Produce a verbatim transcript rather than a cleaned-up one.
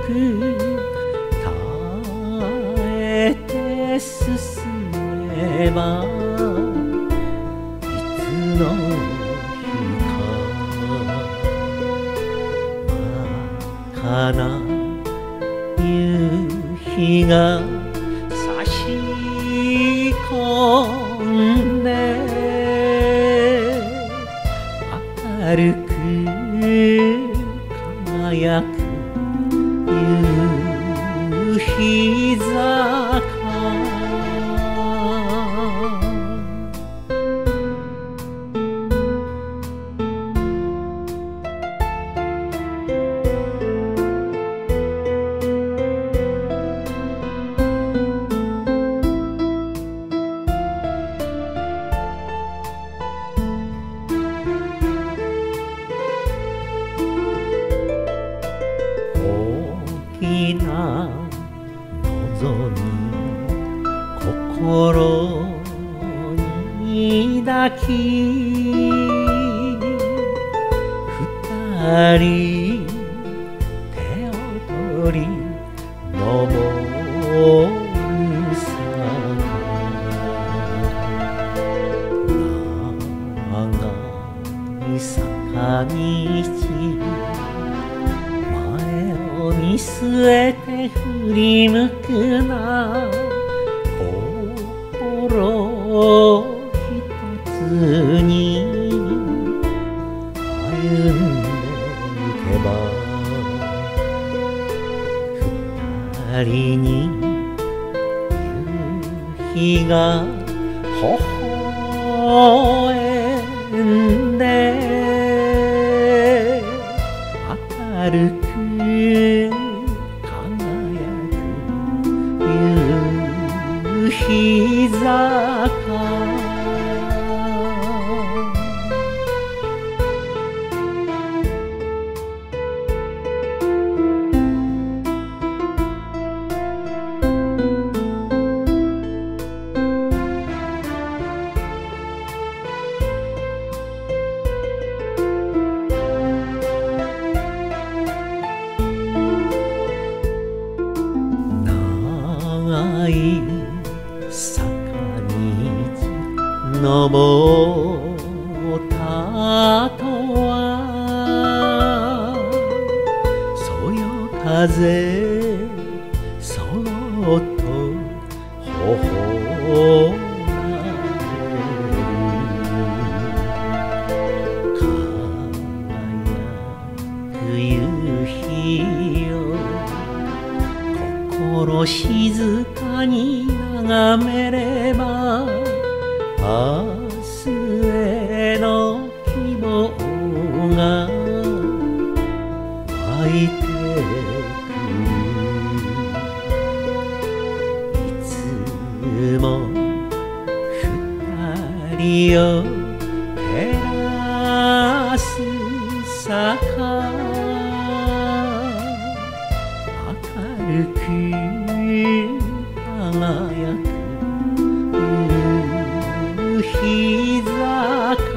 く耐えて進めば、いつの日か真っ赤な夕日が差し込んで明るく輝く夕日坂。大きな望み心に抱き、二人手を取り登る坂。長い坂道見据えて振り向くな、心ひとつに歩んでゆけば、二人に夕日が微笑んで明るく輝く夕日坂。長い坂道登った後は、そよ風そっと微笑まれる輝く夕日よ、心静かに眺めれば、明日への希望が湧いてくる。いつも二人を照らす坂、明るく輝く夕日坂。